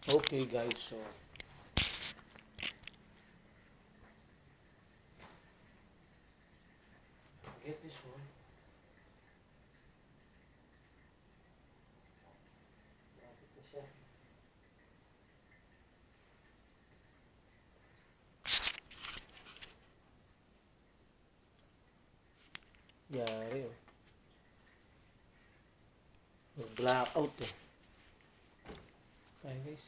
Okay guys, so get this one. Lapit na siya. Yari oh. Blackout eh. Ay guys.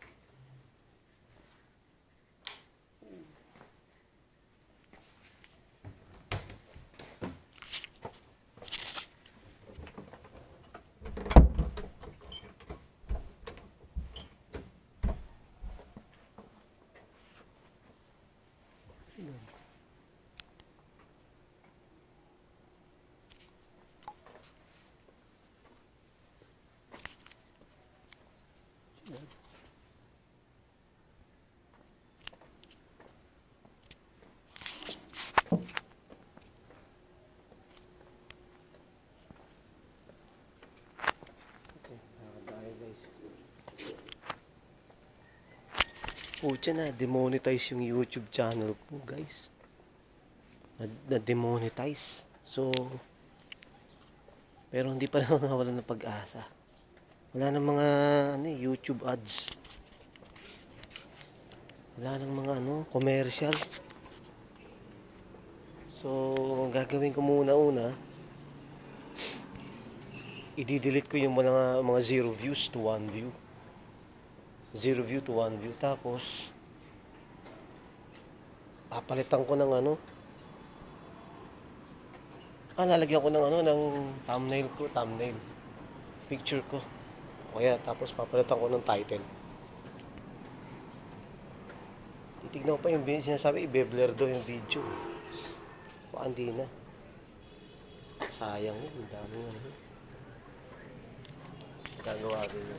Pucha na, demonetize yung YouTube channel ko, guys. Na-demonetize. So, pero hindi pa rin nawala ng pag-asa. Wala nang mga YouTube ads. Wala nang mga commercial. So, gagawin ko muna i-delete ko yung mga 0 views to 1 view. 0 view to 1 view. Tapos, papalitan ko ng lalagyan ko ng ng thumbnail ko, picture ko. O kaya, tapos papalitan ko ng title. Titignan ko pa yung sinasabi, i-blur daw yung video. Baka hindi na. Sayang yun, ang dami yun. Gagawa din yun.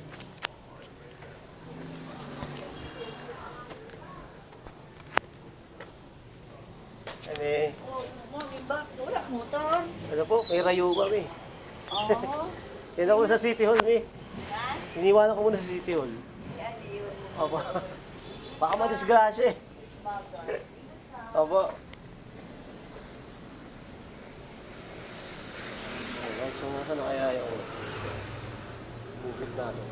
Wala ka motor. Ano po, may rayo kami. Oo. Yan ako sa City Hall, mi. Iniwanan ko muna sa City Hall. Yan, yun. Opo. Baka madisgrasya eh. Opo. Ayan, so saan na kaya yung bukid natin?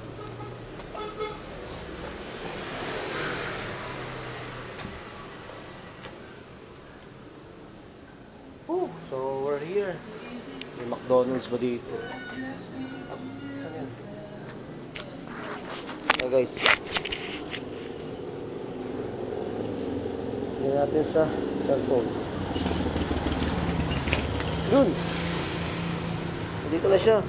So we're here. May McDonald's ba dito? Saan yan? Guys. Tingnan natin sa cellphone. Yun! Dito na siya.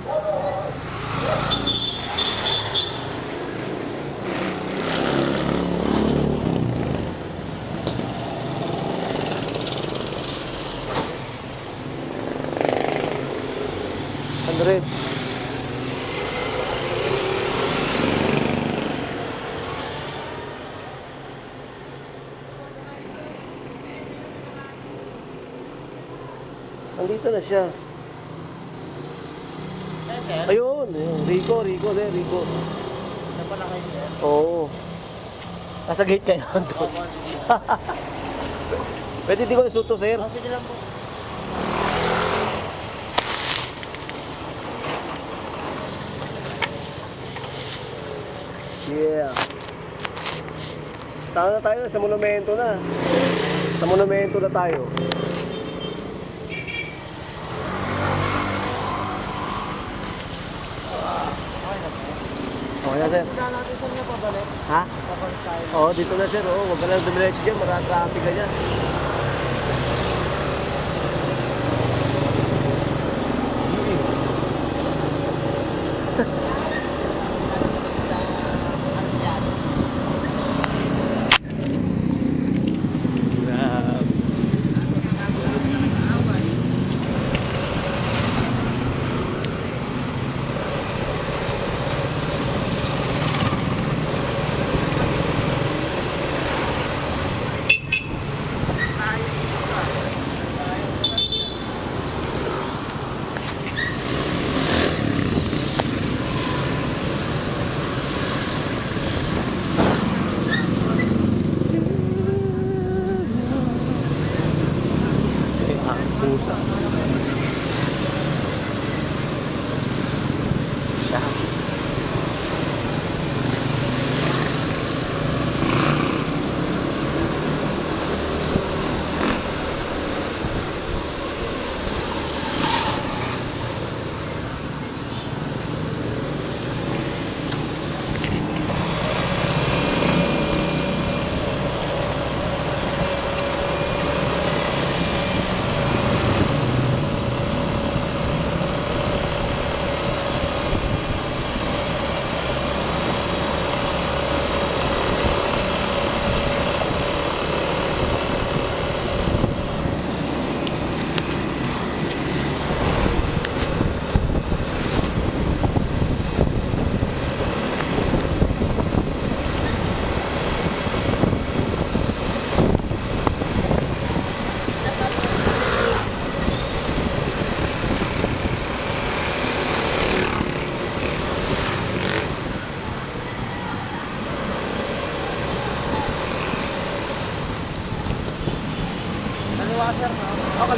Red. Nandito na siya. Ayun, Rico. Saan pa na kayo, sir? Oo. Nasa gate kayo doon. Pwede di ko nasuto, sir. Sige lang po. Yeah. Tama na tayo sa monumento na. Sa monumento na tayo. Okay na, sir. Punta natin saan nga pabalik? Ha? Pabalik tayo. Oo, dito na, sir. Oo, huwag ka lang dumiretso dyan. Traffic ka dyan.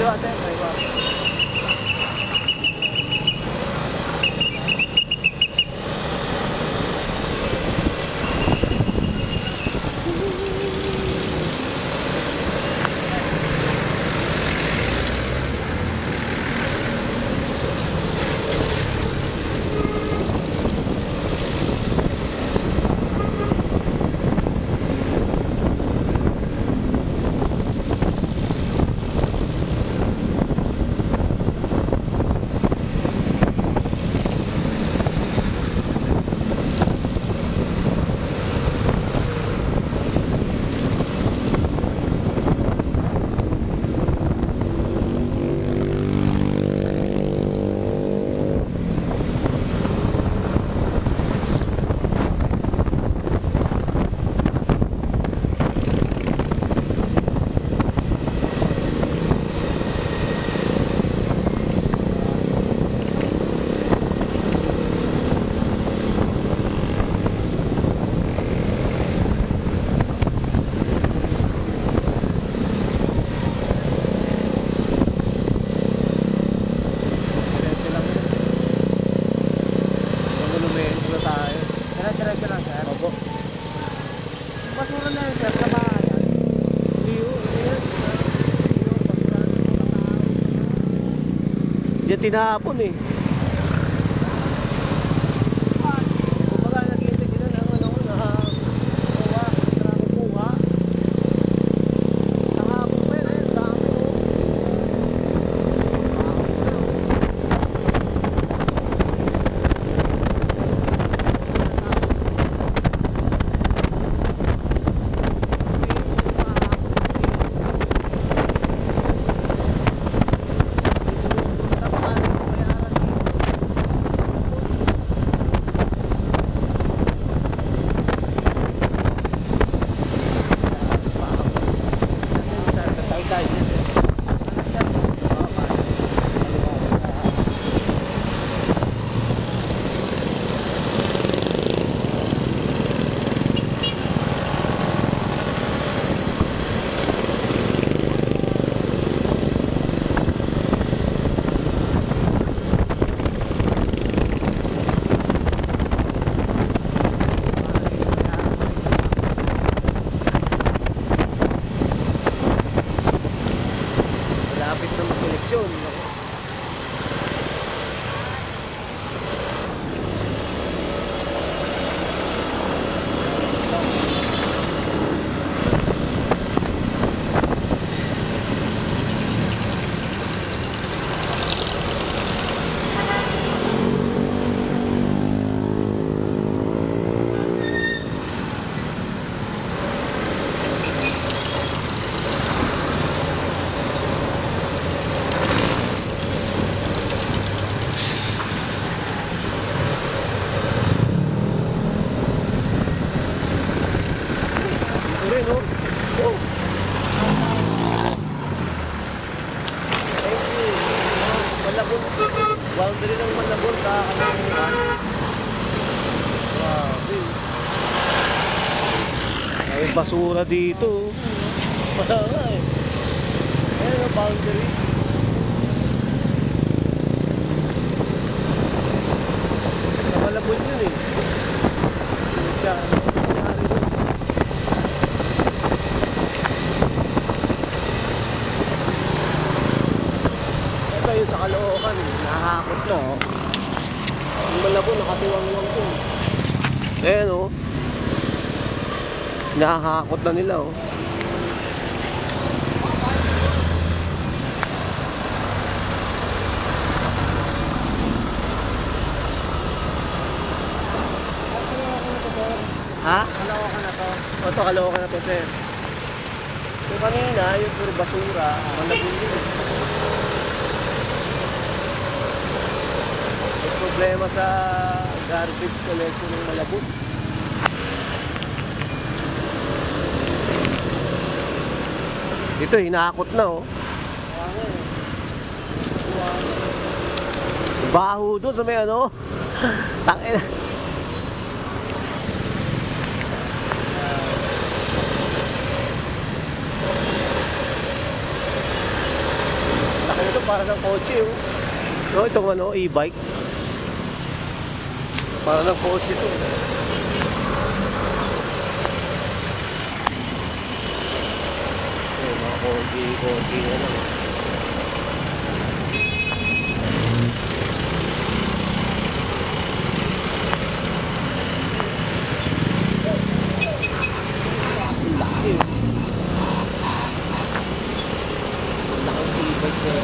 Kaliwa, sir. Kaliwa. Diretso lang, sir. Opo. Basura na yun, sir. Sa bahay. Diyan tinahapon eh. Kumbaga nakita sila ng ano, kuha, kuha. Kahapon pa yun, ayun, dami oh. Malapit na mag-koleksyon. Ito rin, oh. Oh. Thank you. Malabon. Boundary ng Malabon sa Kalanguran. Grabe. May basura dito. Wala nga eh. Ayan ang boundary. Sa Malabon yun eh. Diyan, ano nangyari doon? Ito yung sa Caloocan, nahakot na oh. Yung Malabon, nakatiwang-wang ko. Ayan oh. Nahakot na nila oh. Ha? Caloocan na to. O ito, Caloocan na to, sir. Yung kanina, yung puro basura, Malabon yun. May problema sa garbage collection ng Malabon. Ito, hinakot na oh. Baho doon sa may ano. Tangina. para ng kotse oh. No, itong ano, e-bike. Para ng kotse to. Mga konti na lang. Laki oh. Laki e-bike na.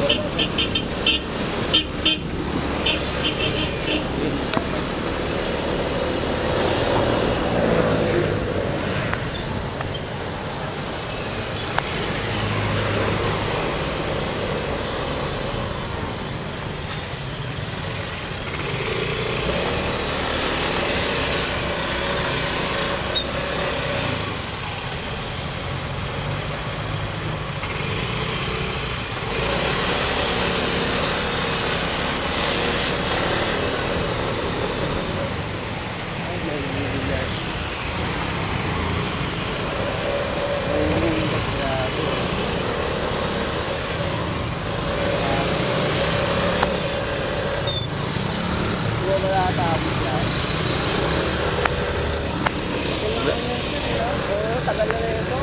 Tagal na ito.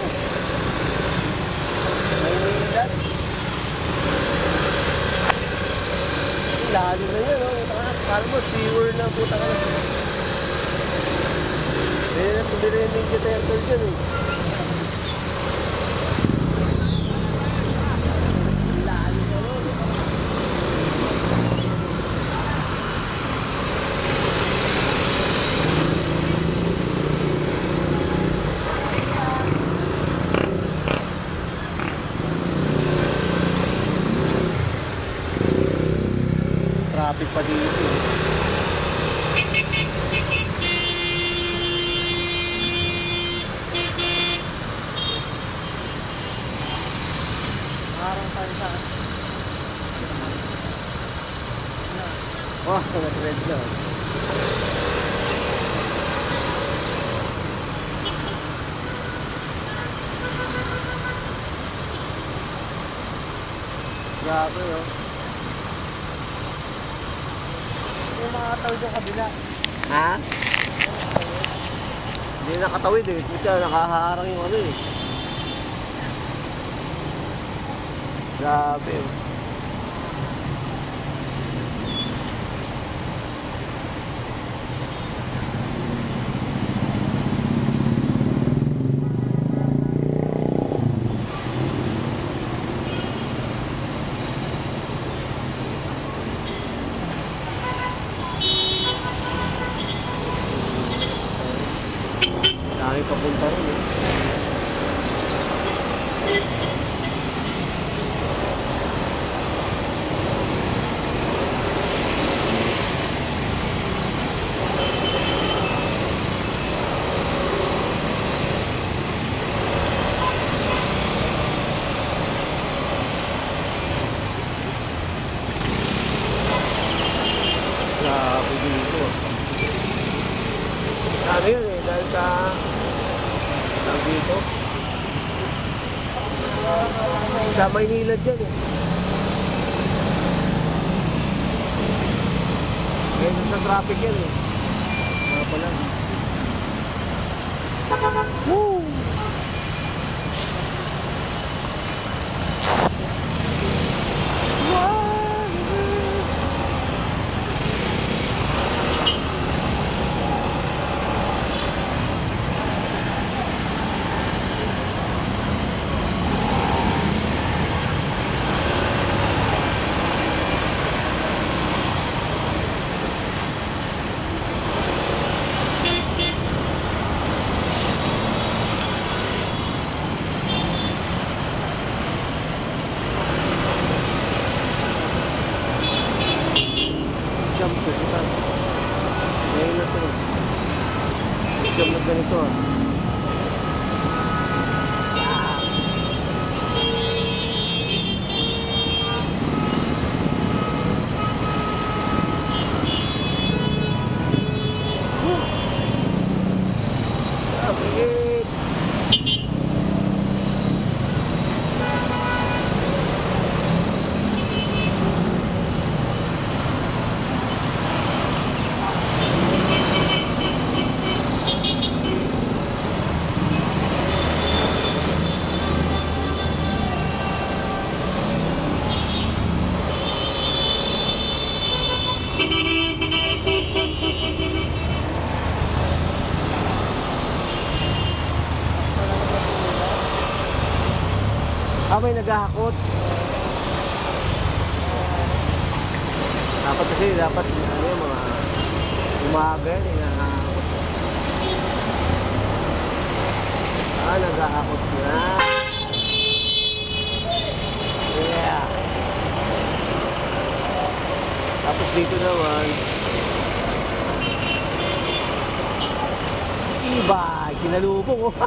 Maynila. Lalo na yan, oh. Kala mo, seawer na puta ka. Hindi rin yung Ninja Turtle dyan, eh. Lalo na, no? Traffic pa dito. Parang tayo sa... Oh, nag-red na. Grabe, oh. Yung mga tao dyan kabila. Ha? Hindi nakatawid eh. Puta, nakaharang yung ano eh. Grabe. Dami papunta rin eh. Grabe dito. Dami yun eh, dahil sa dito. Sa Maynila dyan eh. Kaya sa traffic yan eh. Mga pala. Woo! Jump to ito. Ngayon na ito. Jump na ganito ah. may naghahakot. Dapat kasi, dapat ano yung mga umaga yan, naghahakot. Naghahakot na. Yeah. Tapos dito naman, iba, kinalubong oh.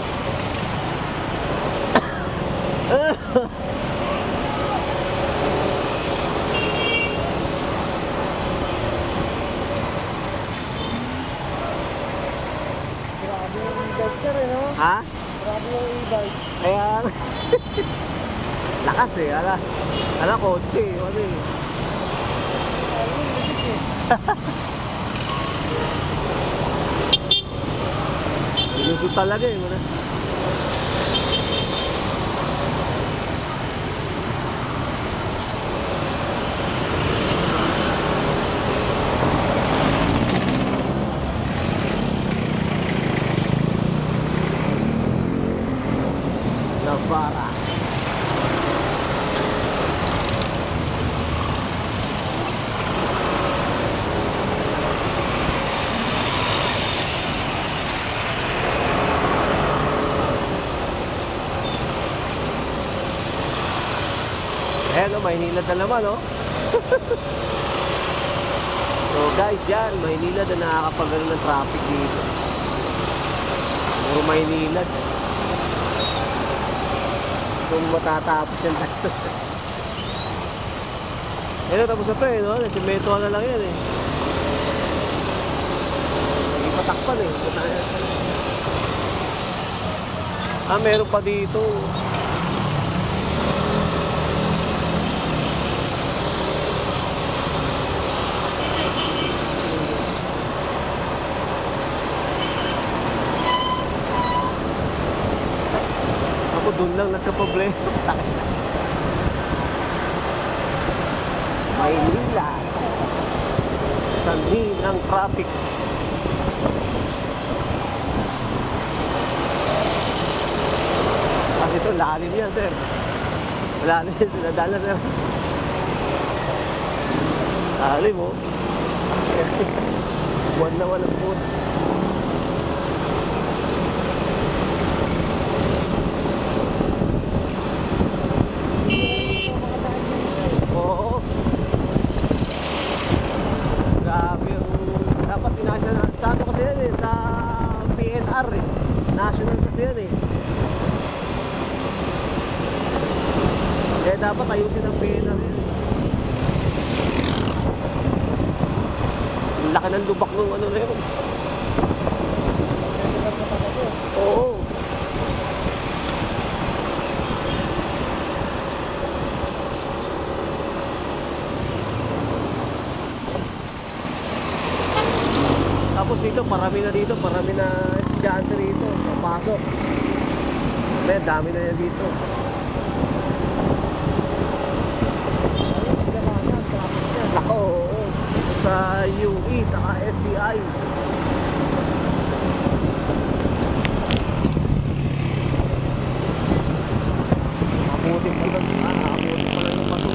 Grabe yung e-bike sir eh, no? Ha? Grabe yung e-bike. Kaya lakas eh, kotse, ano eh. Ano yung legit eh. Ilusot talaga eh, wala. Navara. Ayan o, Maynila na naman o. So guys, yan, Maynila na nakakapagano ng traffic dito. Puro Maynila. Kung matatapos yan dito. Ayan, tapos na pa eh, no? Nasimeto na lang yan eh. Hindi patakpan eh. Meron pa dito. Ako doon lang nagka-problema. Maynila. Sanhi ng traffic. Kasi ito, lalim yan, sir. Lalim yan, nadala, sir. Lalim, oh. Buwan naman ang buwan. Oo. Grabe yung dapat inasa sa ano kasi yan eh, sa PNR eh. National kasi yan eh. Kaya dapat ayusin ang PNR yun. Ang laki ng lubak nung ano na yun. Oo. Tapos dito, parami na estudyante rito, papasok. May dami na yan dito. Ako, oo. Sa UE, saka SDI. Abutin pa lang yung pato.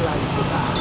tricycle.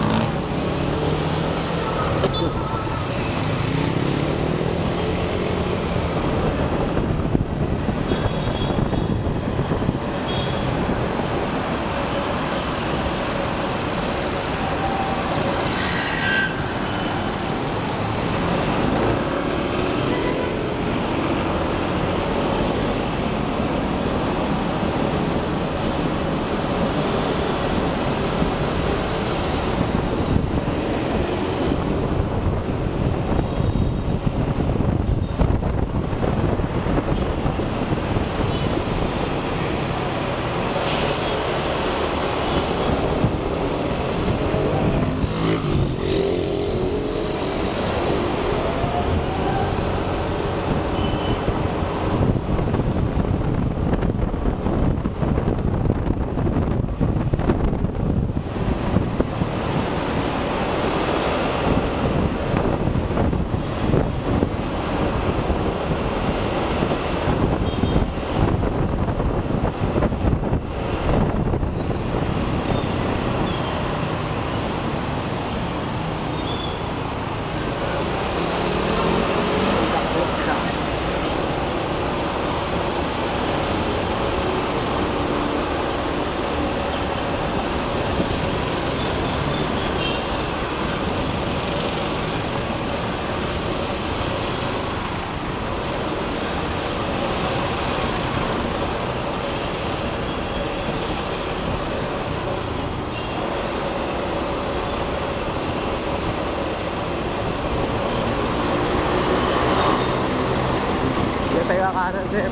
Tayo kanan, Sir.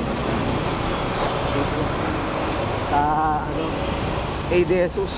Sa ano, A. De Jesus.